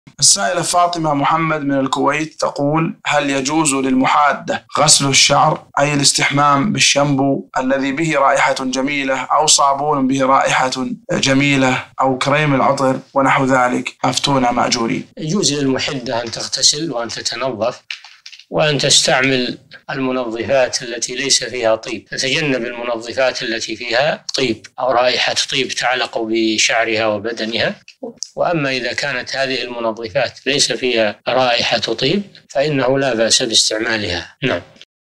السائلة فاطمة محمد من الكويت تقول: هل يجوز للمحادة غسل الشعر، أي الاستحمام بالشامبو الذي به رائحة جميلة، أو صابون به رائحة جميلة، أو كريم العطر ونحو ذلك؟ أفتونا مأجورين. يجوز للمحدة أن تغتسل وأن تتنظف وأن تستعمل المنظفات التي ليس فيها طيب، تتجنب المنظفات التي فيها طيب أو رائحة طيب تعلق بشعرها وبدنها. وأما إذا كانت هذه المنظفات ليس فيها رائحة طيب فإنه لا بأس باستعمالها. نعم.